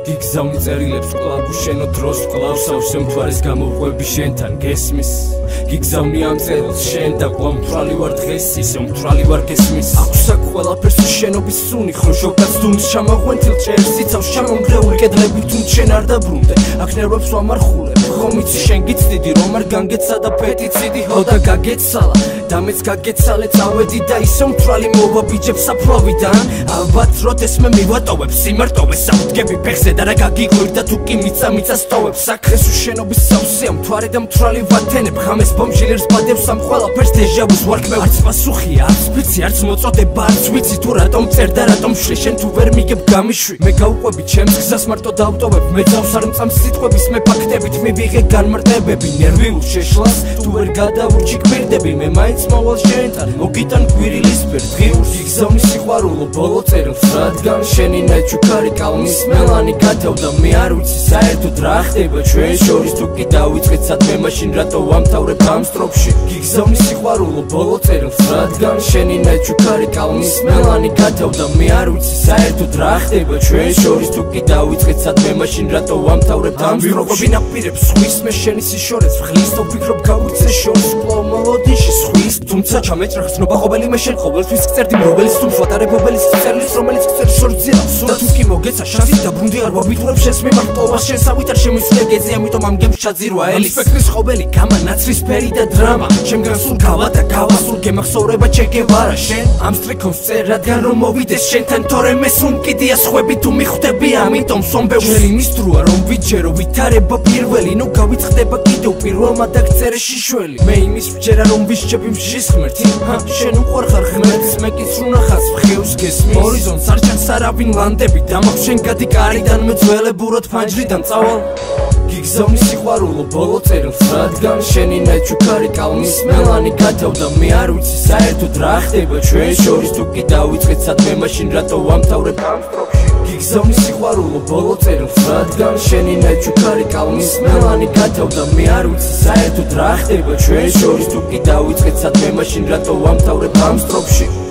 გიგზავნი წერილებს კლავ უშენო დროს კლავ სავსე მთვარის გამოვყვები შენთან გესმის გიგზავნი ამ წერილს შენ და კვლავ მთვრალი ვარ დღეს ისე მთვრალი ვარ გესმის აქვს აქ ყველაფერს შენობის სუნი ხოშოკაც დუმს ჩამაღვენთილ ჭერს იცავს ჩამონგრეული კედლები თუ შენ არ დაბრუნდე აქ ნერვებს ვამარხულებ ხომ იცი შენ გიცდიდი რომ არ განგეცა და პეტიციდი ხო და გაგეცალა და მეც გაგეცალე წავედი და ისე მთვრალი მოვა ბიჭებს საფლავიდან ალბათ როდეს მე მივატოვებ სიმარტოვეს საუდგები ფეხზე და რა გაგიყვირდა თუ კი მიწა სტოვებს აქ ეს შენობის სავსეა მთვარე და მთვრალი ვათენებ ხამეს ბომჟილერს ბადებს ამ ყველაფერს დეჟავუს ვარქმევ არც პასუხია არც ვიცი არც მოწოდება არც ვიცი თუ რატომ წერ და რატომ შლი შენ თუ ვერ მიგებ გამიშვი მე გავყვები ჩემს გზას მარტო დავტოვებ მე ძავს არ მწამს სიტყვების მე ფაქტებით მივიღე განმარტებები ნერვიულ შეშლას თუ ვერ გადავურჩი გვირდები მე მაინც მოვალ შენთან მოგიტან გვირილის ფერ დღიურს გიგზავნი სიყვარულო ბოლო წერილს რადგან შენი ნაჩუქარი კალმის მელანი გათავდა მე არ ვიცი საერთოდ რა ხდება ჩვენ შორის თუ კი დავიწყეთ სადმე მაშინ რატო ვამთავრებ ამ სტროფში გიგზავნი სიყვარულო ბოლო წერილს რადგან შენი ნაჩუქარი კალმის მელანი გათავდა მე არ ვიცი საერთოდ რა ხდება ჩვენ შორის თუ კი დავიწყეთ სადმე მაშინ რატო ვამთავრებ ამ სტროფში ნაპირებს ხვის მე შენი სიშორეს ვხლის თუ ვფიქრობ გავიცე შორის კვლავ მოლოდინში ხვის თუმცა ჩამეჭრახ ცნობა ყოველი მე შენ ყოველთვის გწერდი მრობელის თუ ვატარებობელის წერლის რომელიც გწერს შორძიას და თუ კი მოგეცა შანსი დაბრუნდი არ ვაბიტურებ შენს მიმართ ტოვას შენ სავითარ შემიძლია გეძი ამიტომ ამ გემს ჩაძირვა ელის ფექრის ყოველი გამა ნაცრისფერი და დრამა ჩემგან სულ გავა და გავასულ გემახსოვრება ჩეკევარა შენ ამ სტრიქონს წერ რადგან რომ მოვიდეს შენთან თორე მე სუნკიდია სხვები თუ მიხვდები ამიტომ სომბევს შენ იმის დროა რომ ვიჯერო ვითარება პირველი ნუ გავიწყდება კიდევ პირველმა დაგწერე შიშველი მე იმის ვჯერა რომ ვისჩები მშის ღმერთი შენ უყვარ ხარ ღმერთს მე კი სრუნახას ვხევს გესმის ჰორიზონტს არ ჩანს არავინ ლანდები დამახ შენ გადი კარიდან მე ძველებურად ფანჯრიდან წავალ გიგზავნი სიყვარულო ბოლო წერილს რადგან შენი ნაჩუქარი კალმის მელანი გათავდა მე არ ვიცი საერთოდ რა ხდება ჩვენ შორის თუ კი დავიწყეთ სადმე მაშინ რატო ვამთავრებ ამ სტროფში გიგზავნი სიყვარულო ბოლო წერილს რადგან შენი ნაჩუქარი კალმის მელანი გათავდა მე არ ვიცი საერთოდ რა ხდება ჩვენ შორის თუ კი დავიწყეთ სადმე მაშინ რატო ვამთავრებ ამ სტროფში